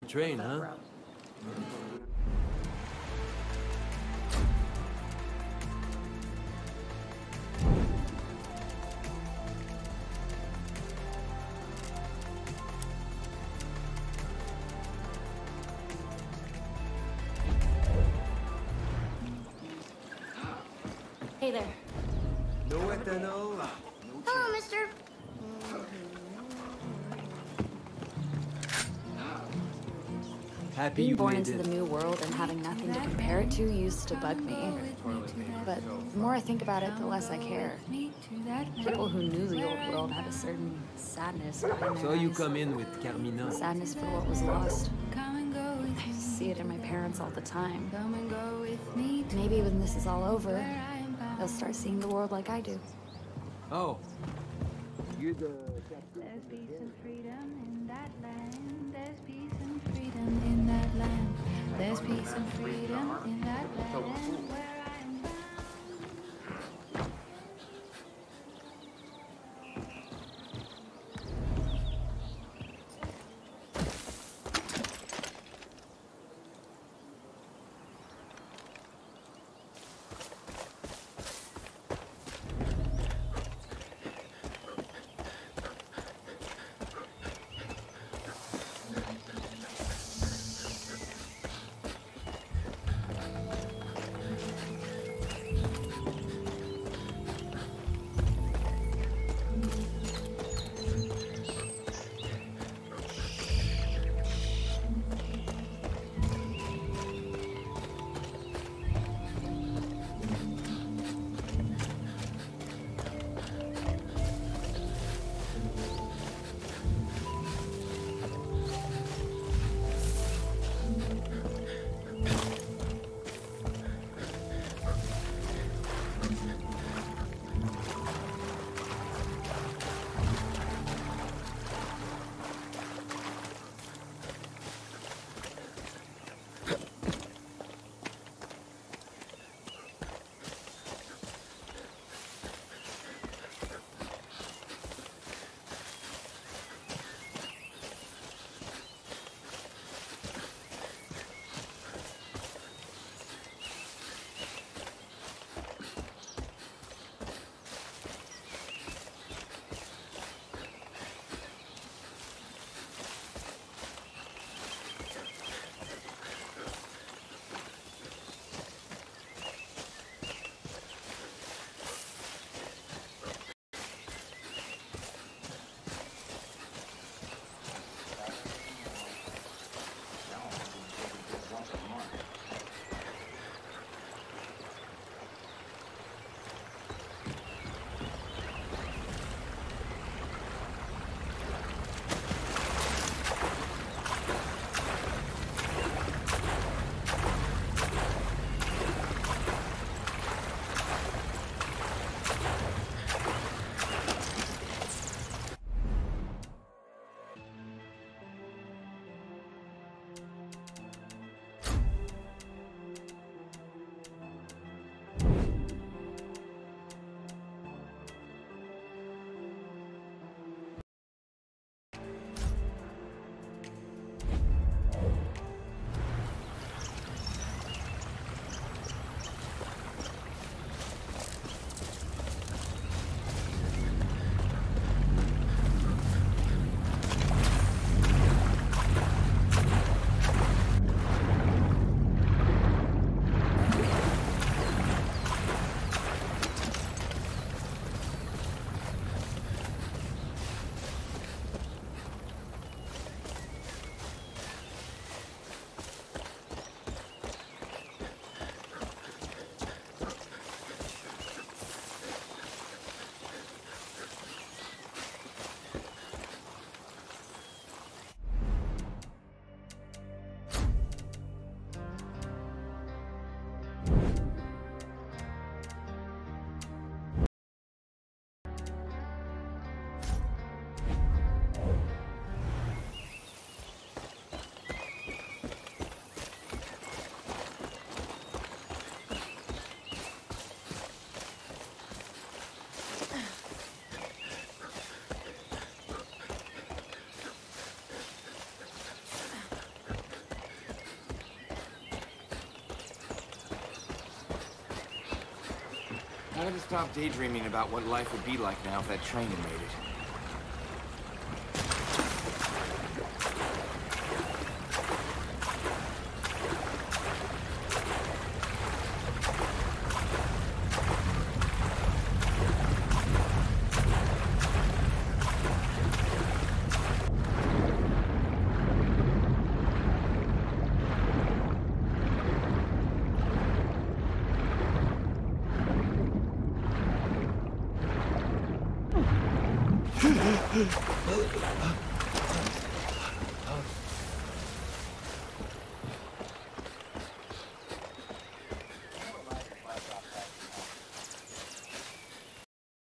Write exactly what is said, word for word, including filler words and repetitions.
Train, huh? Hey there. Nowhere to know. Hello, mister. Happy Being you born made into it. the new world and having nothing to compare it to used to bug me. But the more I think about it, the less I care. People who knew the old world had a certain sadness behind their So you eyes. come in with Carmina. Sadness for what was lost. I see it in my parents all the time. Maybe when this is all over, they'll start seeing the world like I do. Oh. You're the There's peace and freedom in that land. There's peace and freedom in that land. There's peace and freedom in that land where I am bound. How did I stop daydreaming about what life would be like now if that train had made it?